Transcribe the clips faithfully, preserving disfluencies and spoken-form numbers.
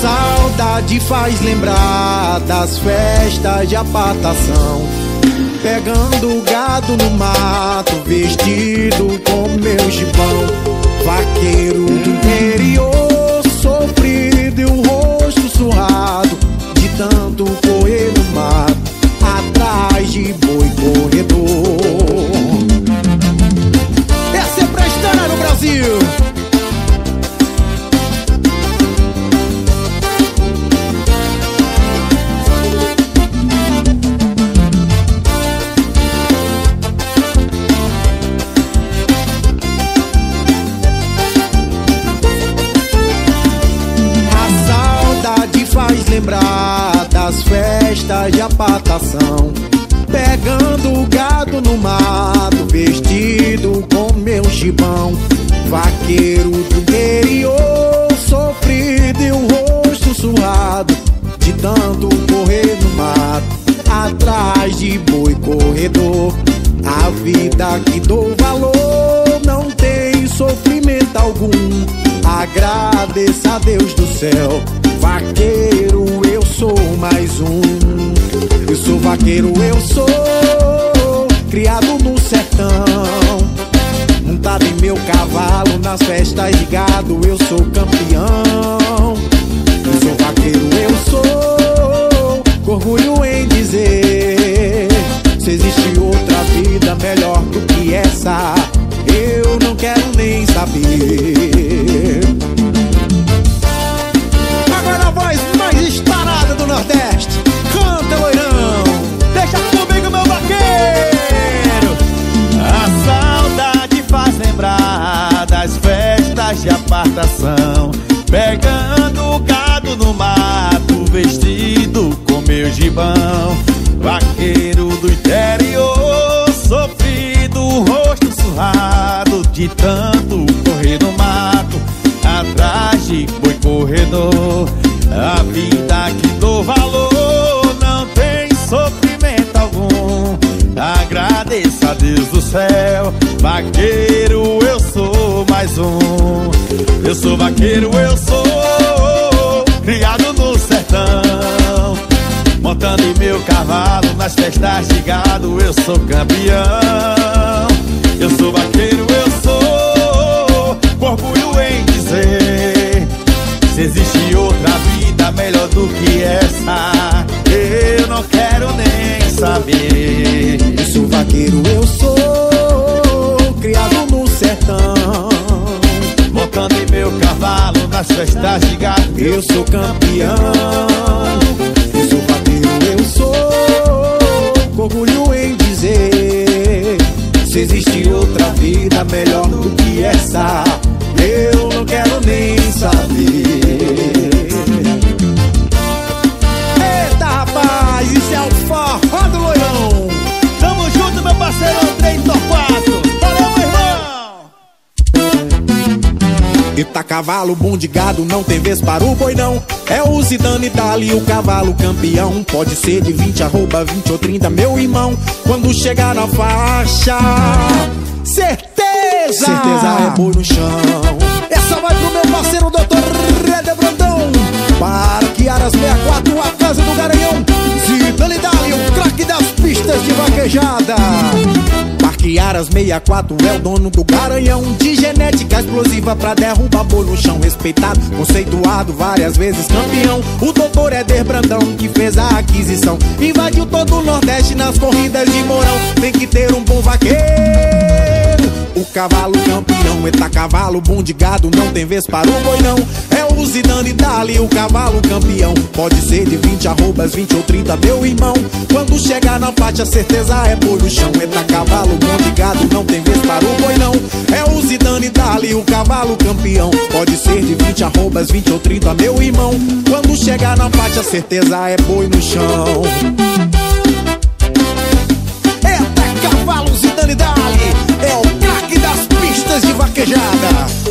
saudade faz lembrar das festas de apartação, pegando gado no mato, vestido com meu gibão. Vaqueiro do interior, sofrido e o rosto surrado, de tanto correr no mato, atrás de boi corredor. Essa é pra estourar no Brasil. Faz lembrar das festas de apartação, pegando gado no mato, vestido com meu gibão. Vaqueiro do interior, sofrido e o rosto suado, de tanto correr no mato, atrás de boi corredor. A vida que dou valor não tem sofrimento algum, agradeça a Deus do céu. Vaqueiro, eu sou mais um. Eu sou vaqueiro, eu sou criado no sertão, montado em meu cavalo nas festas de gado, eu sou campeão. Eu sou vaqueiro, eu sou com orgulho em dizer, se existe outra vida melhor do que essa, eu não quero nem saber. Agora a voz mais estarada do Nordeste, canta, loirão, deixa comigo, meu vaqueiro. A saudade faz lembrar das festas de apartação, pegando gado no mato, vestido com meu gibão. Vaqueiro do interior, sofrido, rosto surrado, de tanto correr no mato, atrás de boi corredor. A vida que dou valor não tem sofrimento algum, agradeça a Deus do céu. Vaqueiro, eu sou mais um. Eu sou vaqueiro, eu sou criado no sertão, montando em meu cavalo nas festas de gado, eu sou campeão. Eu sou vaqueiro, eu sou com orgulho em dizer, se existe outra vida melhor do que essa, eu não quero nem saber. Eu sou vaqueiro, eu sou criado no sertão, montando em meu cavalo nas festas de gado, eu sou campeão. Eu sou vaqueiro, eu sou com orgulho em dizer, se existe outra vida melhor do que essa, eu não quero nem saber. Eita, rapaz, isso é o forró do loirão. Tamo junto, meu parceiro três quatro. Valeu, meu irmão. Eita, cavalo bom de gado, não tem vez para o boi não. É o Zidane Dali, o cavalo campeão. Pode ser de vinte, arroba vinte ou trinta, meu irmão. Quando chegar na faixa, certeza, certeza é boi no chão. Essa vai pro meu parceiro doutor Rede Brandão, Parque Aras sessenta e quatro, a casa do Garanhão. Zidane Dali, o craque das pistas de vaquejada. Parque Aras sessenta e quatro é o dono do Garanhão, de genética explosiva pra derrubar boi no chão. Respeitado, conceituado, várias vezes campeão. O doutor Éder Brandão que fez a aquisição, invadiu todo o Nordeste nas corridas de Mourão. Tem que ter um bom vaqueiro, o cavalo campeão. Eita, cavalo bom de gado, não tem vez para o boi não. É o Zidane Dali, o cavalo campeão. Pode ser de vinte, arrobas vinte ou trinta, meu irmão. Quando chegar na faixa, certeza é boi no chão. Eita, cavalo bom de gado, não tem vez para o boi não. É o Zidane Dali, o cavalo campeão. Pode ser de vinte, arrobas vinte ou trinta, meu irmão. Quando chegar na faixa, certeza é boi no chão. Eita, cavalo Zidane Dali, é o craque das pistas de vaquejada.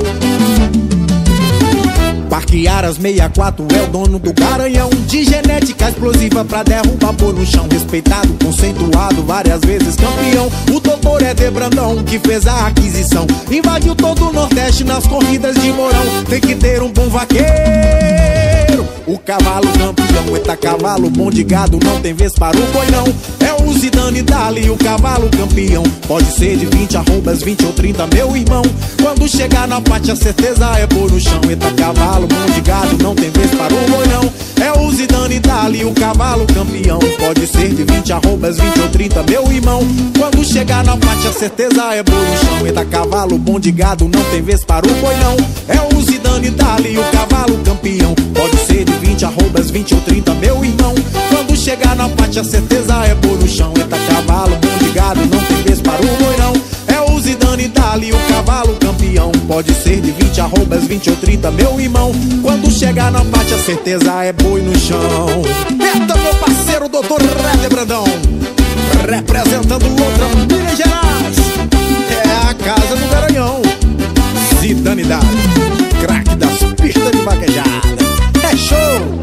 Parque Aras sessenta e quatro é o dono do Garanhão, de genética explosiva pra derrubar boi no chão. Respeitado, conceituado, várias vezes campeão. O doutor Éder Brandão que fez a aquisição, invadiu todo o Nordeste nas corridas de Mourão. Tem que ter um bom vaqueiro, o cavalo campeão. Eita cavalo bom de gado, não tem vez para o boi não. É o Zidane Dali, o cavalo campeão. Pode ser de vinte arrobas, vinte ou trinta, meu irmão. Quando chegar na parte a certeza é pôr no chão. Eita cavalo bom de gado, não tem vez para o boi não. É o Zidane Dali, o cavalo campeão. Pode ser de vinte arrobas, vinte ou trinta, meu irmão. Quando chegar na parte a certeza é pôr no chão. Eita cavalo bom de gado, não tem vez para o boi não. É o Zidane Dali, o cavalo campeão. Pode ser de vinte arrobas, vinte ou trinta, meu irmão. Quando chegar na parte a certeza é pôr no chão. Eita cavalo bom de gado, não tem vez para o boi não. É o Zidane Dali, o cavalo campeão. Pode ser de vinte arrobas, vinte ou trinta, meu irmão. Quando chegar na parte a certeza é boi no chão. Eita meu parceiro doutor Rede Brandão, representando outra Minas Gerais. É a casa do Garanhão, Zidane Dali, craque das pistas de vaquejada. É show!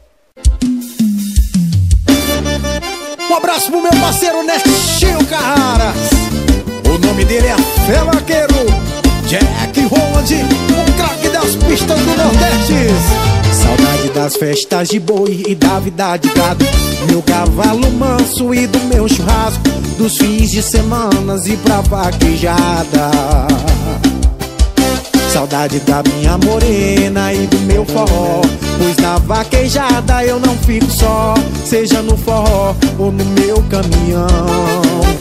Um abraço pro meu parceiro Nestinho Carrara. O nome dele é Fé Vaqueiro, Jack Holland, o craque das pistas do Nordeste. Saudade das festas de boi e da vida de gado, meu cavalo manso e do meu churrasco, dos fins de semanas e pra vaquejada. Saudade da minha morena e do meu forró, pois na vaquejada eu não fico só, seja no forró ou no meu caminhão.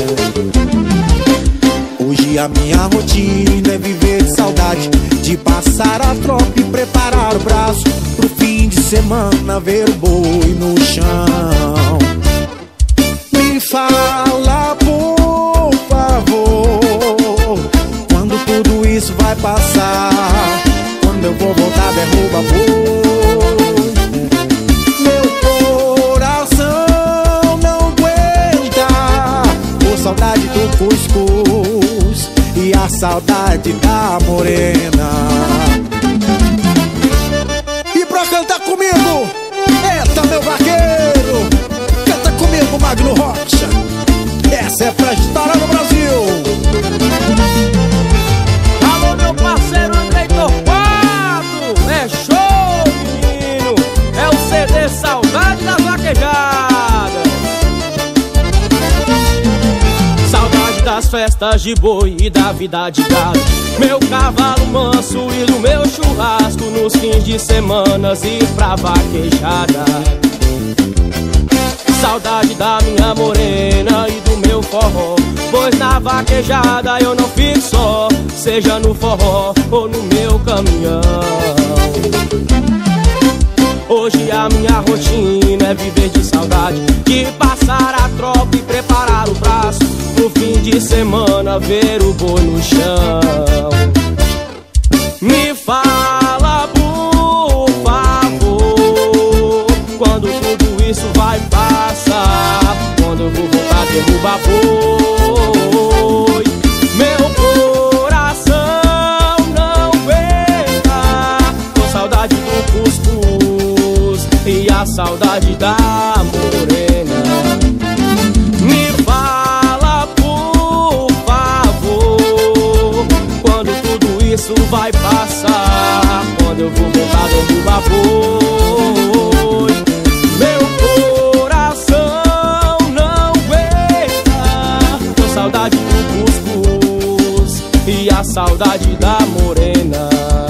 Hoje a minha rotina é viver de saudade, de passar a tropa e preparar o braço pro fim de semana ver o boi no chão. Me fala por favor, quando tudo isso vai passar, quando eu vou voltar derruba boi. Meu coração não aguenta por saudade do cuscuz e a saudade da morena. E pra cantar comigo, eita meu vaqueiro, canta comigo Magno Rocha. Essa é pra estourar no Brasil. Alô meu parceiro Andrei Torquato, é show menino, é o C D Saudade da Vaquejada. Saudade das festas de boi e da vida de gado, meu cavalo manso e do meu churrasco, nos fins de semanas e pra vaquejada. Saudade da minha morena e do meu forró, pois na vaquejada eu não fico só, seja no forró ou no meu caminhão. Hoje a minha rotina é viver de saudade, de passar a tropa e preparar o braço no fim de semana ver o boi no chão. Me fala por favor, quando tudo isso vai passar, quando eu vou voltar a derrubar boi. Meu coração não aguenta com saudade do cuscuz e a saudade da morena. Me fala por favor, quando tudo isso vai passar, quando eu vou voltar a derrubar boi. Meu coração não aguenta com saudade do cuscuz e a saudade da morena.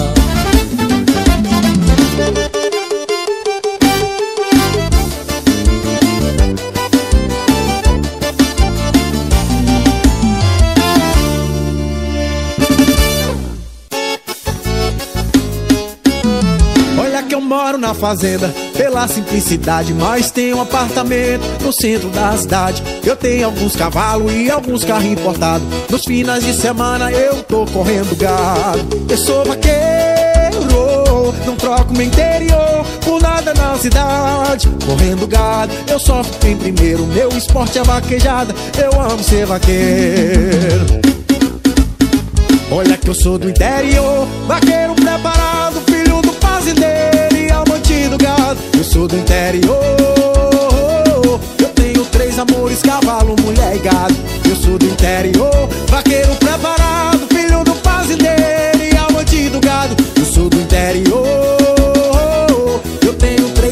Eu moro na fazenda pela simplicidade, mas tenho um apartamento no centro da cidade. Eu tenho alguns cavalos e alguns carros importados. Nos finais de semana eu tô correndo gado. Eu sou vaqueiro, não troco meu interior por nada na cidade. Correndo gado, eu só fico em primeiro. Meu esporte é vaquejada, eu amo ser vaqueiro. Olha que eu sou do interior, vaqueiro preparado, filho do fazendeiro e amante do gado. Eu sou do interior, eu tenho três amores, cavalo, mulher e gado. Eu sou do interior, vaqueiro preparado, filho do fazendeiro e amante do gado. Eu sou do interior, eu tenho três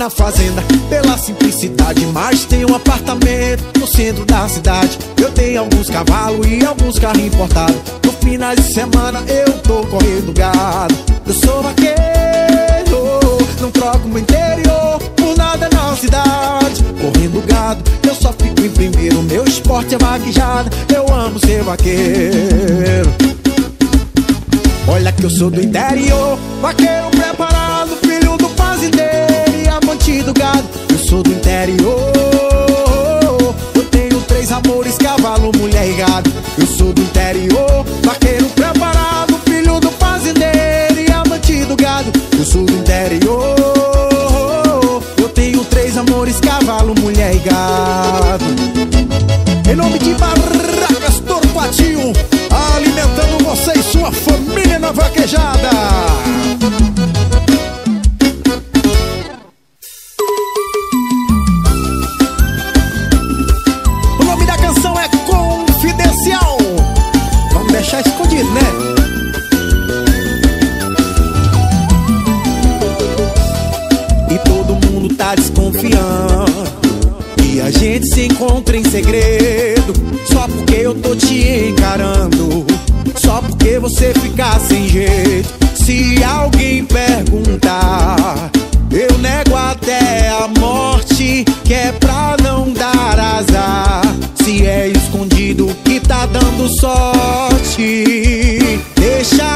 na fazenda pela simplicidade, mas tenho um apartamento no centro da cidade. Eu tenho alguns cavalos e alguns carros importados. No final de semana eu tô correndo gado. Eu sou vaqueiro, não troco meu interior por nada na cidade. Correndo gado, eu só fico em primeiro. Meu esporte é vaquejada, eu amo ser vaqueiro. Olha que eu sou do interior, vaqueiro preparado, filho do fazendeiro e amante do gado. Eu sou do interior, eu tenho três amores, cavalo, mulher e gado. Eu sou do interior, vaqueiro preparado, filho do fazendeiro e amante do gado. Eu sou do interior, eu tenho três amores, cavalo, mulher e gado. Em nome de Barracas Torquatinho, alimentando você e sua família na vaquejada. O nome da canção é Confidencial. Vamos deixar escondido, né? E todo mundo tá desconfiando e a gente se encontra em segredo, só porque eu tô te encarando, só porque você fica sem jeito. Se alguém perguntar, eu nego até a morte, que é pra não dar azar. Se é escondido que tá dando sorte, deixa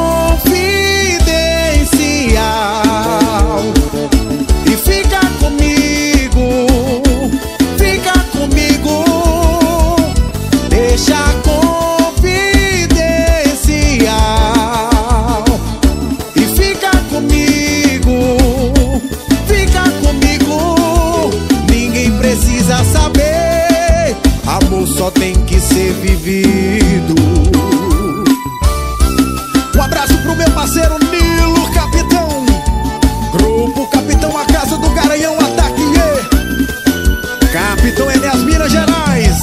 confidencial e fica comigo, fica comigo. Deixa confidencial e fica comigo, fica comigo. Ninguém precisa saber, amor só tem que ser vivido. Um abraço pro meu parceiro Nilo Capitão, Grupo Capitão, a casa do Garanhão, Ataque. Capitão Enéas, Minas Gerais.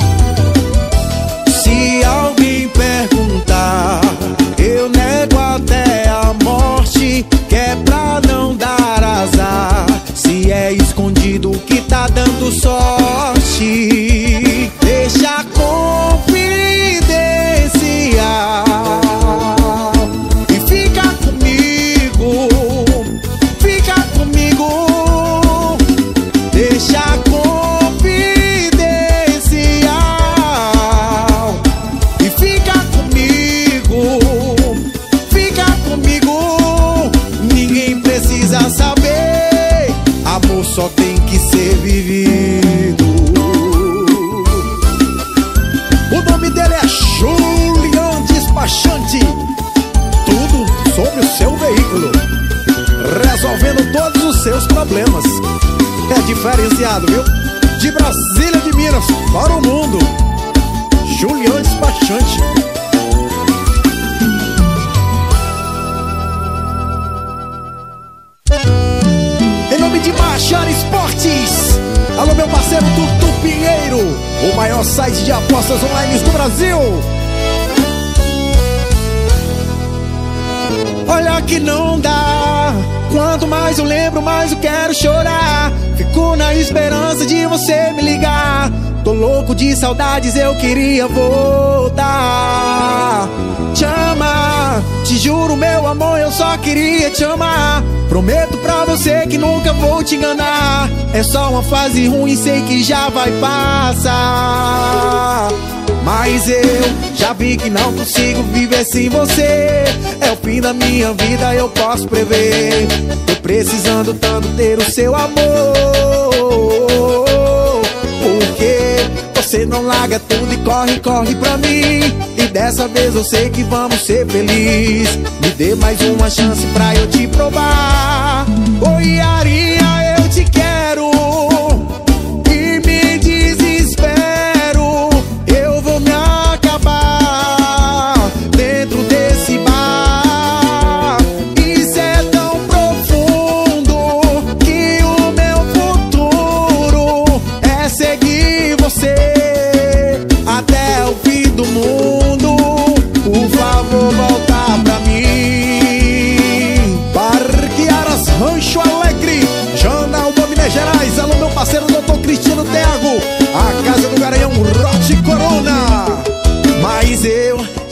Se alguém perguntar, eu nego até a morte, que é pra não dar azar. Se é escondido que tá dando sorte, deixa confidencial e fica comigo, fica comigo. Deixa confidencial e fica comigo, fica comigo. Ninguém precisa saber, amor só tem que ser vivido. O nome dele é Julian Despachante, tudo sobre o seu veículo, resolvendo todos os seus problemas. É diferenciado, viu? De Brasília, de Minas, para o mundo. Julian Despachante. Em nome de Machar Esportes, alô meu parceiro Tutu Pinheiro, o maior site de apostas online do Brasil. Olha que não dá, quanto mais eu lembro, mais eu quero chorar. Fico na esperança de você me ligar. Tô louco de saudades, eu queria voltar. Te amar, te juro meu amor, eu só queria te amar. Prometo pra você que nunca vou te enganar. É só uma fase ruim, sei que já vai passar. Mas eu já vi que não consigo viver sem você. É o fim da minha vida, eu posso prever. Tô precisando tanto ter o seu amor. Porque você não larga tudo e corre, corre pra mim. E dessa vez eu sei que vamos ser felizes. Me dê mais uma chance pra eu te provar. Oi, Arinha, eu te quero e me desespero. Eu vou me acabar dentro desse bar. Isso é tão profundo que o meu futuro é seguir você até o fim do mundo. Por favor, volta pra mim. Parque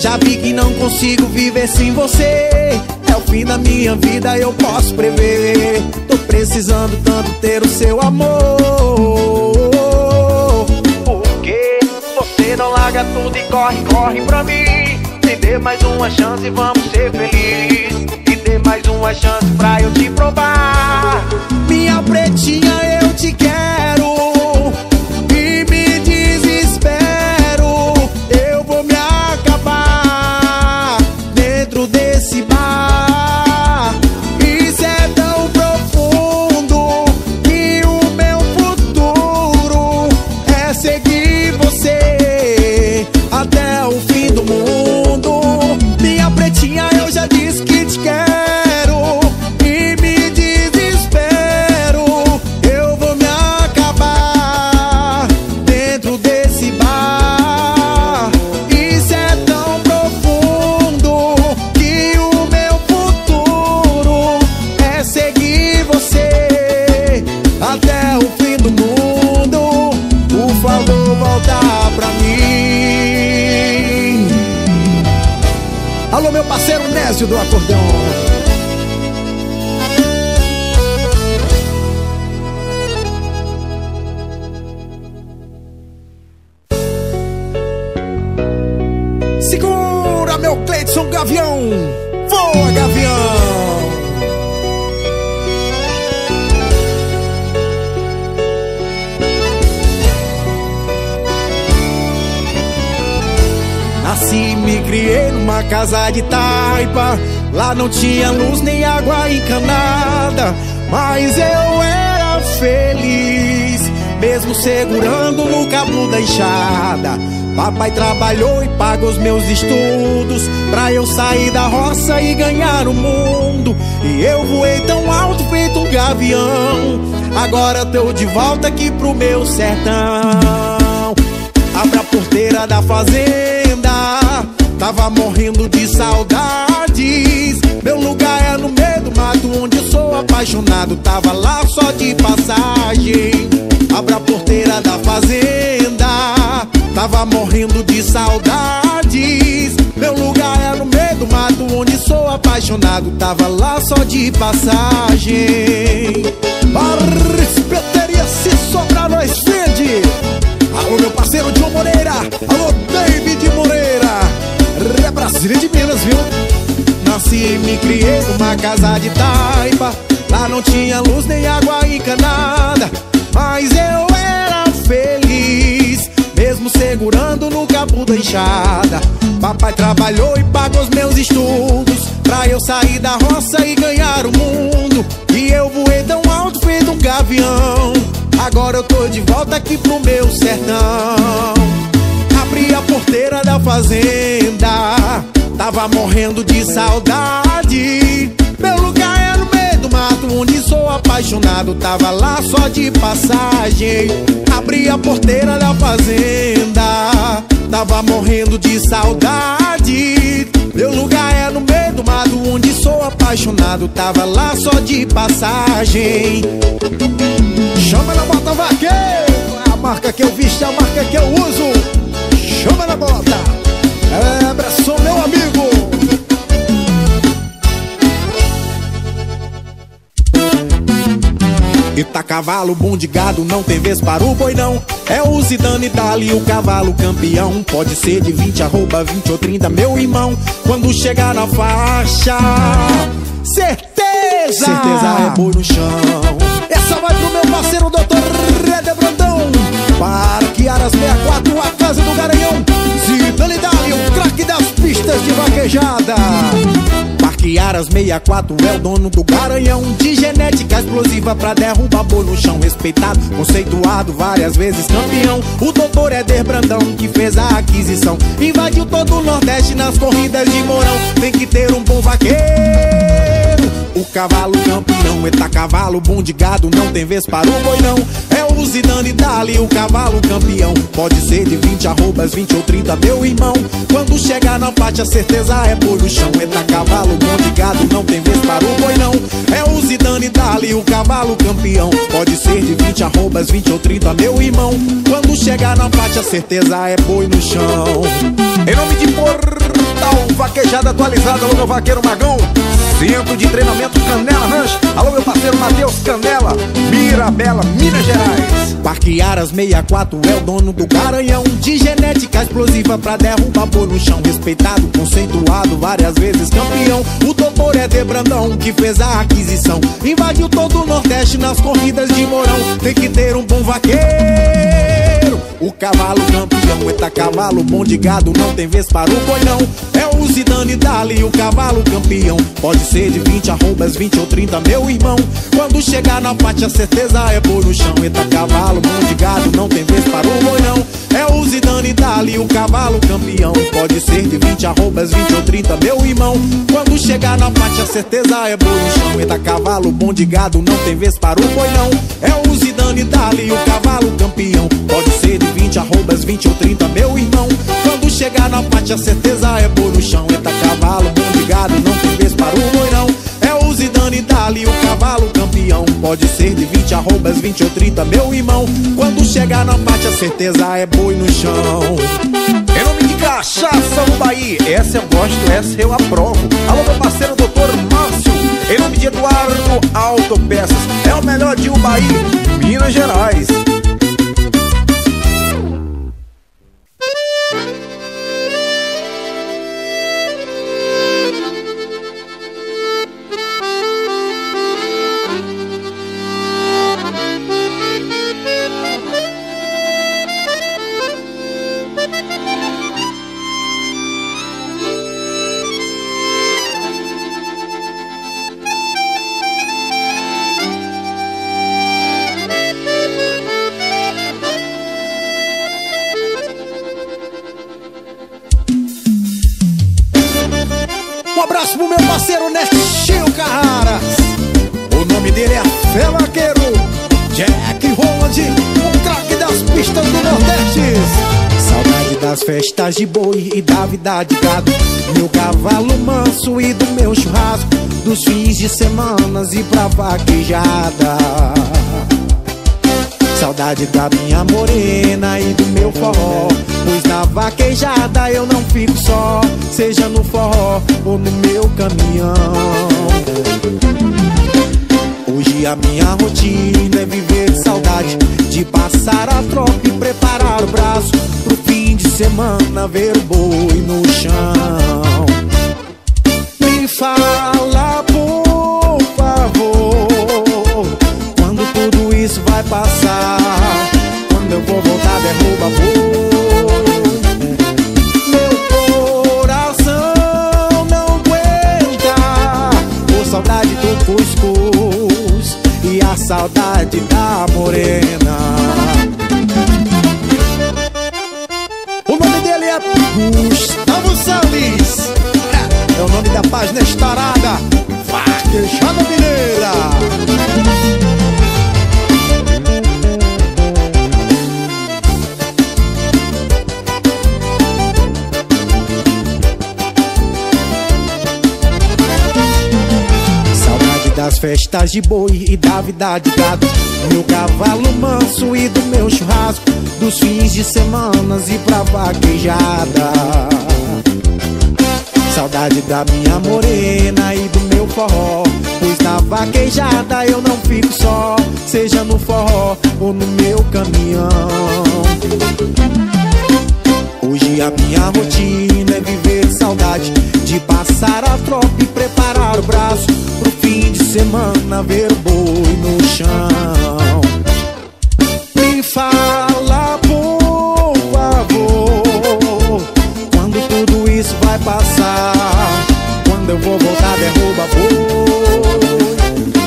Já vi que não consigo viver sem você. É o fim da minha vida, eu posso prever. Tô precisando tanto ter o seu amor. Por que você não larga tudo e corre, corre pra mim? Me dê mais uma chance e vamos ser felizes. Me dê mais uma chance pra eu te provar. Minha pretinha, eu te quero e me desespero. Eu vou me acabar dentro desse bar. Isso é tão profundo que o meu futuro é seguir você até o fim do mundo. Minha pretinha, eu já disse que te quero e me desespero. Eu vou me acabar dentro desse bar. Isso é tão profundo que o meu futuro é seguir você até o fim do mundo. Por favor, volta pra mim. Alô, meu parceiro Nésio do acordeão. Segura, meu Cleidson Gavião. Voa, Gavião. Nasci e me criei numa casa de taipa. Lá não tinha luz nem água encanada, mas eu era feliz, mesmo segurando no cabo da enxada. Papai trabalhou e pagou os meus estudos pra eu sair da roça e ganhar o mundo. E eu voei tão alto feito um gavião. Agora tô de volta aqui pro meu sertão. Abra a porteira da fazenda, tava morrendo de saudades. Meu lugar é no meio do mato, onde eu sou apaixonado. Tava lá só de passagem. Abra a porteira da fazenda, tava morrendo de saudades. Meu lugar é no meio do mato, onde sou apaixonado. Tava lá só de passagem. Barrespeteria, se sobrar nós vende. Alô, meu parceiro John Moreira. Alô, David Moreira. É Brasília de Minas, viu? Nasci e me criei numa casa de taipa. Lá não tinha luz nem água encanada, mas eu era feliz, mesmo segurando no cabo da enxada. Papai trabalhou e pagou os meus estudos pra eu sair da roça e ganhar o mundo. E eu voei tão alto feito um gavião. Agora eu tô de volta aqui pro meu sertão. Abri a porteira da fazenda, tava morrendo de saudade. Meu lugar é no meio do mato, onde sou apaixonado. Tava lá só de passagem. Abri a porteira da fazenda, tava morrendo de saudade. Meu lugar é no meio do mato, onde sou apaixonado. Tava lá só de passagem. Chama na bota, vaqueiro. A marca que eu visto é a marca que eu uso. Chama na bota. É, abraço, meu amigo. Eita cavalo, bom de gado, não tem vez para o boi não. É o Zidane Dali, o cavalo campeão. Pode ser de vinte, arroba vinte ou trinta, meu irmão. Quando chegar na faixa, certeza, certeza é boi no chão. Essa vai pro meu parceiro doutor Rede Brandão. Parque Aras sessenta e quatro, a casa do Garanhão. Zidane Dali, o craque das pistas de vaquejada. Parque Aras sessenta e quatro é o dono do Garanhão. De genética explosiva pra derrubar boi no chão. Respeitado, conceituado, várias vezes campeão. O doutor Éder Brandão que fez a aquisição. Invadiu todo o Nordeste nas corridas de Mourão. Tem que ter um bom vaqueiro, o cavalo campeão. Eita cavalo, bom de gado, não tem vez para o boi não. É o Zidane Dali, o cavalo campeão. Pode ser de vinte, arrobas vinte ou trinta, meu irmão. Quando chegar na faixa, certeza é boi no chão. Eita cavalo, bom de gado, não tem vez para o boi não. É o Zidane Dali, o cavalo campeão. Pode ser de vinte arrobas, vinte ou trinta, meu irmão. Quando chegar na faixa, certeza é boi no chão. Em nome de Portal Vaquejada Atualizada, alô meu vaqueiro Magão, Centro de Treinamento Canela Ranch, alô meu parceiro Matheus Canela, Mirabela, Minas Gerais. Parque Aras sessenta e quatro é o dono do Garanhão, de genética explosiva pra derrubar boi no chão. Respeitado, conceituado, várias vezes campeão. O doutor Éder Brandão, que fez a aquisição, invadiu todo o Nordeste nas corridas de Mourão. Tem que ter um bom vaqueiro, o cavalo campeão. Eita cavalo bom de gado, não tem vez para o boi não. É o Zidane Dali, o cavalo campeão. Pode ser de vinte arrobas, vinte ou trinta, meu irmão. Quando chegar na faixa, certeza é boi no chão. Eita cavalo bom de gado, não tem vez para o boi não. É o Zidane Dali, o cavalo campeão. Pode ser de vinte arrobas, vinte ou trinta, meu irmão. Quando chegar na faixa, certeza é boi no chão. Eita cavalo bom de gado, não tem vez para o boi não. É o Zidane Dali, o cavalo campeão. Pode ser de vinte arrobas, vinte ou trinta, meu irmão. Quando chegar na faixa, certeza é boi no chão. Eita cavalo bom de gado, não tem vez para o boi não. É o Zidane Dali, o cavalo campeão. Pode ser de vinte arrobas, vinte ou trinta, meu irmão. Quando chegar na faixa, certeza é boi no chão. Em nome de Cachaça Ubaí, essa eu gosto, essa eu aprovo. Alô meu parceiro doutor Márcio. Em nome de Eduardo Autopeças, é o melhor de Ubaí, Minas Gerais. Um abraço pro meu parceiro Netinho Carrara. O nome dele é Fé Vaqueiro Jack Roland, o craque das pistas do Nordeste. Saudade das festas de boi e da vida de gado, meu cavalo manso e do meu churrasco, dos fins de semanas e pra vaquejada. Saudade da minha morena e do meu forró, pois na vaquejada eu não fico só, seja no forró ou no meu caminhão. Hoje a minha rotina é viver de saudade, de passar a tropa e preparar o braço pro fim de semana ver o boi no chão. Me fala por favor, quando tudo isso vai passar, quando eu vou voltar derruba boi. Meu coração não aguenta por saudade do cuscuz e a saudade da morena. O nome dele é Gustavo Salles, é, é o nome da página estarada Vaquejada Mineira. Das festas de boi e da vida de gado, meu cavalo manso e do meu churrasco, dos fins de semanas e pra vaquejada. Saudade da minha morena e do meu forró, pois na vaquejada eu não fico só, seja no forró ou no meu caminhão. Hoje a minha rotina é viver de saudade, de passar a tropa e preparar o braço pro fim de semana ver o boi no chão. Me fala por favor, quando tudo isso vai passar, quando eu vou voltar derruba boi.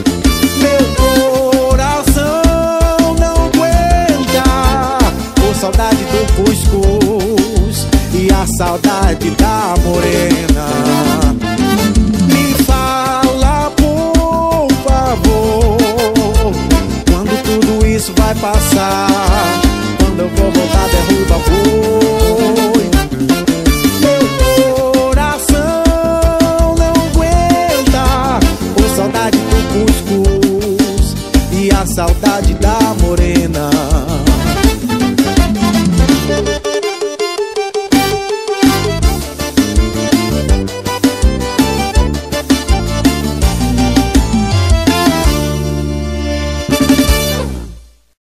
Meu coração não aguenta por saudade do cuscuz e a saudade da morena. Me fala por favor, quando tudo isso vai passar, quando eu vou voltar derruba boi. Meu coração não aguenta por saudade do cuscuz a saudade da morena.